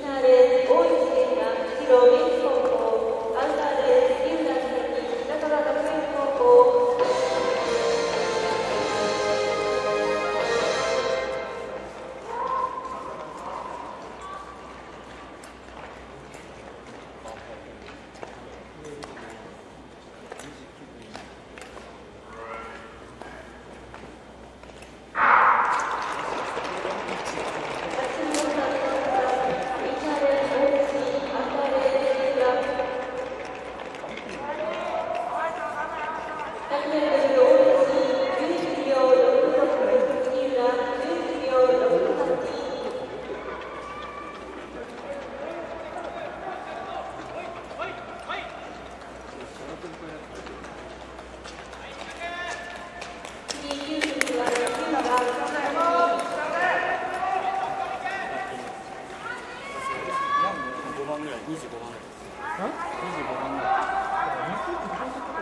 ターレース大石源太白明治高校、アウターレース龍南崎中川学園高校。 25番ぐらい。25番ぐらい。